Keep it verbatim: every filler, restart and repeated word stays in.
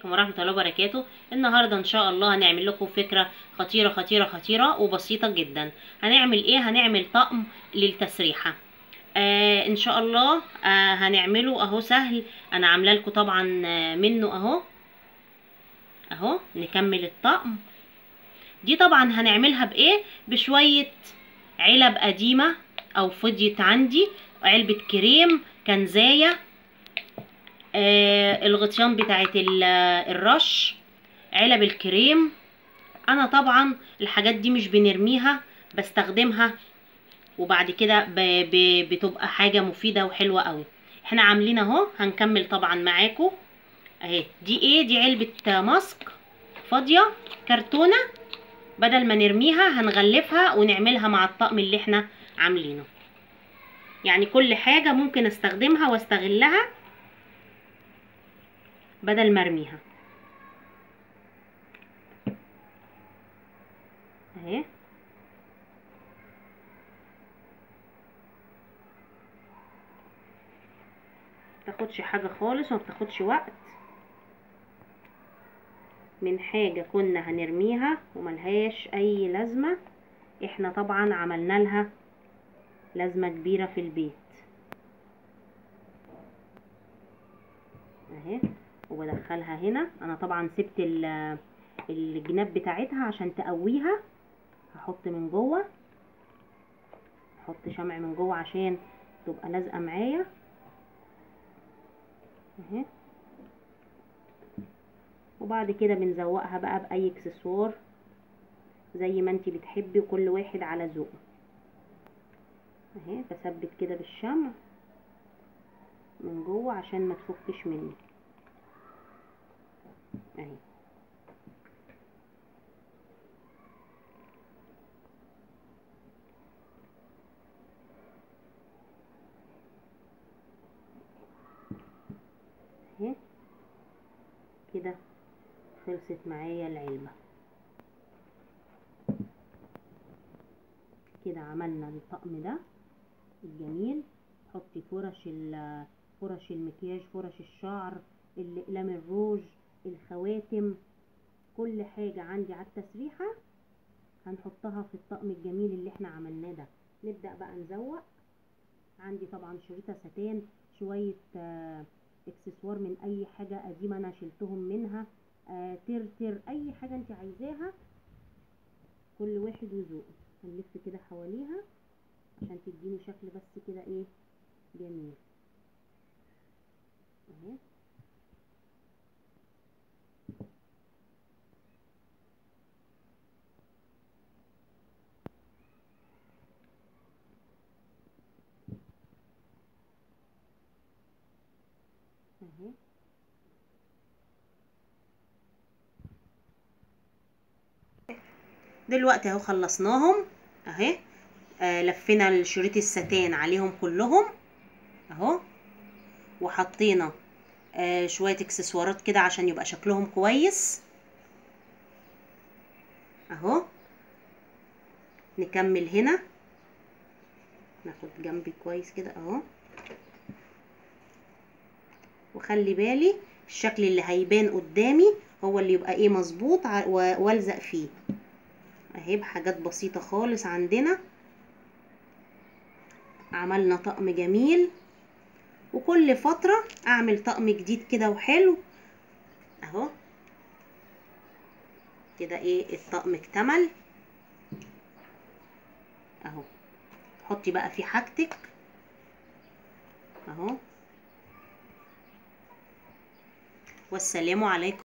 عليكم ورحمة الله وبركاته. النهاردة ان شاء الله هنعمل لكم فكرة خطيرة خطيرة خطيرة وبسيطة جدا. هنعمل ايه؟ هنعمل طقم للتسريحة. آه ان شاء الله. آه هنعمله اهو سهل. انا عامله لكم طبعا آه منه اهو. اهو نكمل الطقم. دي طبعا هنعملها بايه؟ بشوية علب قديمة او فضيت عندي، علبة كريم، كنزاية، آه الغطيان بتاعت الرش، علب الكريم. انا طبعا الحاجات دي مش بنرميها، بستخدمها وبعد كده ب... ب... بتبقى حاجة مفيدة وحلوة قوي. احنا عاملين اهو. هنكمل طبعا معاكم اهي. دي ايه؟ دي علبة ماسك فاضية، كرتونة. بدل ما نرميها هنغلفها ونعملها مع الطقم اللي احنا عاملينه. يعني كل حاجة ممكن استخدمها واستغلها بدل ما ارميها اهي. متاخدش حاجة خالص وما بتاخدش وقت من حاجة كنا هنرميها وملهاش اي لازمة. احنا طبعا عملنا لها لازمة كبيرة في البيت اهي. وبدخلها هنا. انا طبعا سبت الجناب بتاعتها عشان تقويها. هحط من جوه، احط شمع من جوه عشان تبقى لازقة معايا اهي. وبعد كده بنزوقها بقى باي اكسسوار زي ما انتي بتحبي، وكل واحد على ذوقه اهي. بثبت كده بالشمع من جوه عشان ما تفكش مني اهي. اهي كده خلصت معايا العلبة. كده عملنا الطقم ده الجميل. حطي فرش فرش المكياج، فرش الشعر، الاقلام الروج، الخواتم، كل حاجة عندي على التسريحة هنحطها في الطقم الجميل اللي احنا عملناه ده. نبدأ بقى نزوق. عندي طبعا شريطة ستان، شوية آه اكسسوار من اي حاجة قديمة انا شلتهم منها، آه ترتر، اي حاجة انت عايزاها. كل واحد وذوقه. هنلف كده حواليها عشان تديني شكل بس كده ايه جميل اهي. اهي دلوقتي اهو خلصناهم اهي. آه لفينا الشريط الستان عليهم كلهم اهو. وحطينا آه شوية اكسسوارات كده عشان يبقى شكلهم كويس اهو. نكمل هنا، ناخد جنبي كويس كده اهو. وخلي بالي الشكل اللي هيبان قدامي هو اللي يبقى ايه مظبوط والزق فيه اهي. بحاجات بسيطة خالص عندنا عملنا طقم جميل. وكل فترة اعمل طقم جديد كده وحلو اهو. كده ايه الطقم اكتمل اهو. حطي بقى في حاجتك اهو. والسلام عليكم.